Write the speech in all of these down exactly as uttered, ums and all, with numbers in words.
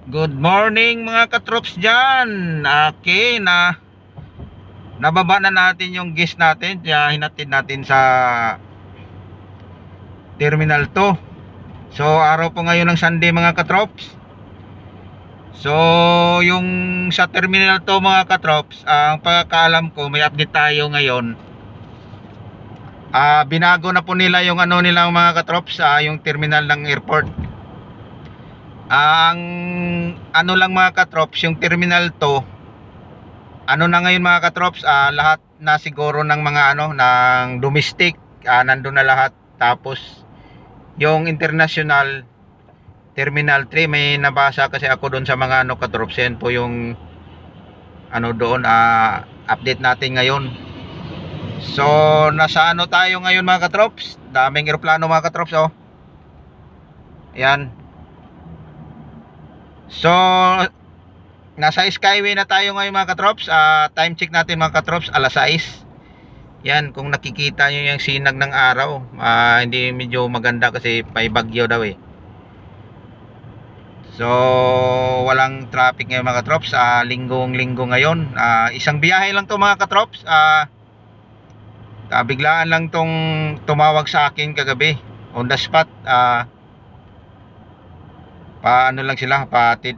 Good morning mga katrops dyan. Okay na nababa na natin yung guest natin. Kaya hinatid natin sa Terminal two. So araw po ngayon ng Sunday mga katrops. So yung sa Terminal two mga katrops, ang pagkakaalam ko may update tayo ngayon. Ah, binago na po nila yung ano nilang mga katrops, ah, yung terminal ng airport. Ang ano lang mga katrops, yung Terminal two, ano na ngayon mga katrops, uh, lahat na siguro ng mga ano ng domestic, uh, nandun na lahat. Tapos yung international Terminal three, may nabasa kasi ako doon sa mga ano katrops, yan po yung ano doon, uh, update natin ngayon. So nasa ano tayo ngayon mga katrops, daming eroplano mga katrops, oh yan. So nasa Skyway na tayo ngayon mga katrops. uh, Time check natin mga katrops, alas sais. Yan, kung nakikita nyo yung sinag ng araw, uh, hindi medyo maganda kasi may bagyo daw eh. So walang traffic ngayon mga katrops, uh, linggong linggo ngayon. uh, Isang biyahe lang to mga katrops. uh, Biglaan lang tong tumawag sa akin kagabi on the spot. uh, Paano lang sila, paatid.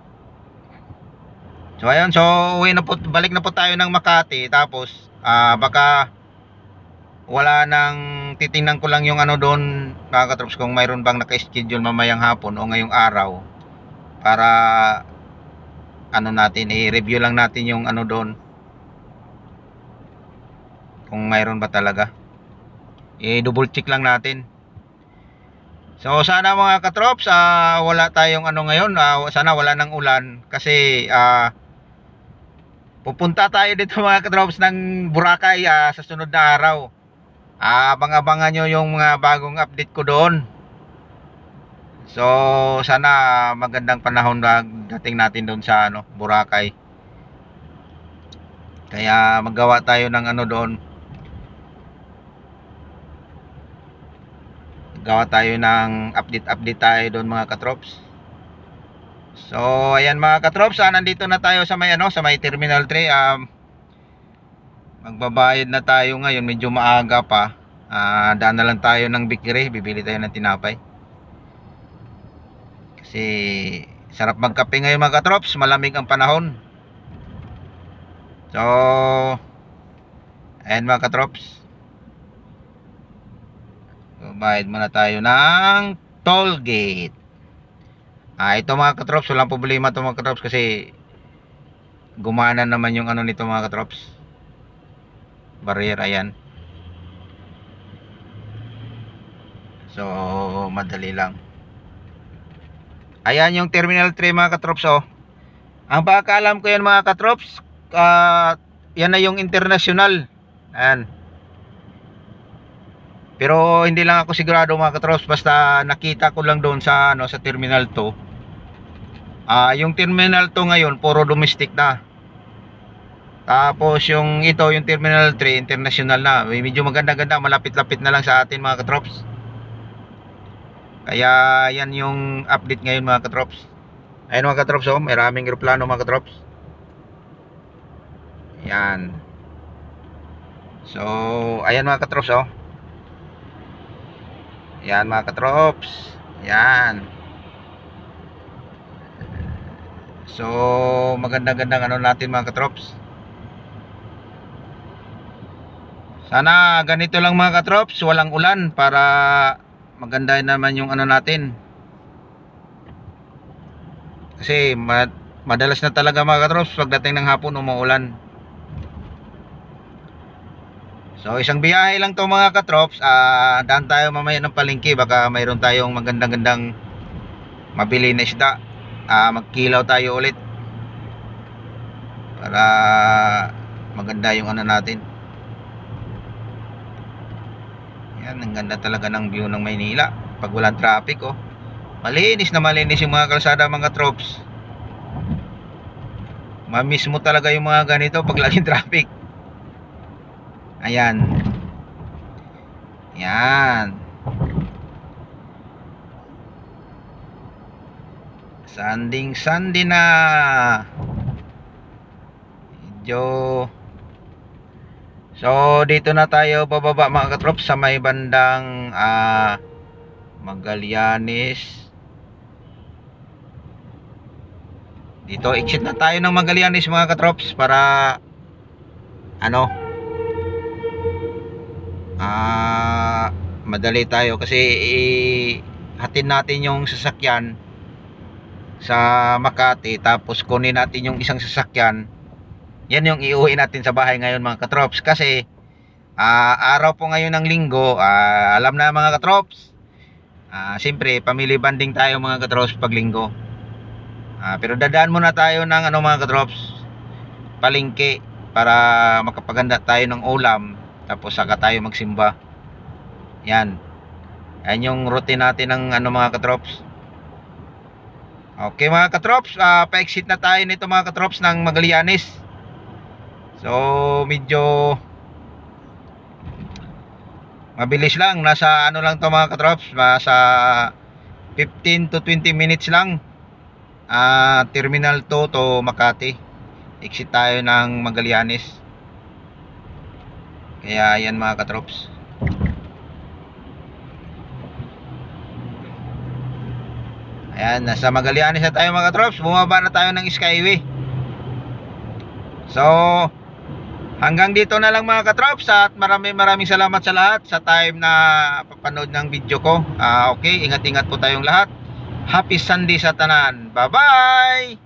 So ayun, so uwi na po, balik na po tayo ng Makati. Tapos uh, baka wala nang, titingnan ko lang yung ano doon mga katrops, kung mayroon bang naka-schedule mamayang hapon o ngayong araw, para ano natin, i-review lang natin yung ano doon, kung mayroon ba talaga, i-double check lang natin. So sana mga katrops, uh, wala tayong ano ngayon, uh, sana wala nang ulan. Kasi uh, pupunta tayo dito mga katrops ng Boracay uh, sa sunod na araw. uh, Abang-abangan nyo yung mga bagong update ko doon. So sana magandang panahon dating natin doon sa ano, Boracay. Kaya maggawa tayo ng ano doon, gawa tayo ng update-update tayo doon mga katrops. So ayan mga katrops, ah, nandito na tayo sa may ano, sa may Terminal three. um, Magbabayad na tayo ngayon, medyo maaga pa. uh, Daan na lang tayo ng Bikiri, bibili tayo ng tinapay. Kasi sarap magkape ngayon mga katrops, malamig ang panahon. So ayan mga katrops, bayad muna tayo ng toll gate. Ah, ito mga katrops, walang problema ito mga katrops, kasi gumana naman yung ano nito mga katrops, barrier, ayan. So madali lang. Ayan yung Terminal three mga katrops, oh. Ang pagkakalam ko yan mga katrops, uh, yan na yung international. Ayan. Pero hindi lang ako sigurado mga katrops, basta nakita ko lang doon sa ano, sa Terminal two. Ah, uh, yung Terminal two ngayon puro domestic na. Tapos yung ito, yung Terminal three international na. Medyo maganda-ganda, malapit-lapit na lang sa atin mga katrops. Kaya yan yung update ngayon mga katrops. Ayun mga katrops, oh, may raming eroplano mga katrops. Yan. So ayan mga katrops, oh. Yan mga katrops. Yan. So maganda-gandang ano natin mga katrops. Sana ganito lang mga katrops, walang ulan, para maganda naman yung ano natin. Kasi mad madalas na talaga mga katrops, pagdating ng hapon umuulan. So isang biyahe lang to mga katrops. uh, Daan tayo mamaya ng palengke, baka mayroon tayong magandang-gandang mabili na isda. uh, Magkilaw tayo ulit para maganda yung ano natin. Yan, ang ganda talaga ng view ng Maynila pag walang traffic, oh. Malinis na malinis yung mga kalsada mga katrops. Mamiss mo talaga yung mga ganito pag laging traffic. Ayan. Yan. Sanding sandi na. Medyo. So dito na tayo bababa mga katrops sa may bandang uh, Magallanes. Dito exit na tayo ng Magallanes mga katrops para ano ah uh, madali tayo kasi hatid natin yung sasakyan sa Makati, tapos kunin natin yung isang sasakyan. Yan yung iuwi natin sa bahay ngayon mga katrops kasi uh, araw po ngayon ng linggo. Uh, alam na mga katrops, uh, siyempre family bonding tayo mga katrops pag linggo. Uh, pero dadaan muna tayo ng ano mga katrops, palengke para makapaganda tayo ng ulam, tapos saka tayo magsimba. Yan. Yan yung routine natin ng ano mga katrops. Okay mga katrops, uh, pa-exit na tayo nito mga katrops ng Magallanes. So medyo mabilis lang, nasa ano lang to mga katrops, nasa fifteen to twenty minutes lang. Uh, Terminal two to Makati. Exit tayo ng Magallanes. Kaya yan mga katrops. Ayan, nasa Magallanes na tayo mga katrops. Bumaba na tayo ng Skyway. So hanggang dito na lang mga katrops, at maraming maraming salamat sa lahat sa time na papanood ng video ko. uh, Okay, ingat-ingat po tayong lahat. Happy Sunday sa tanan. Bye bye.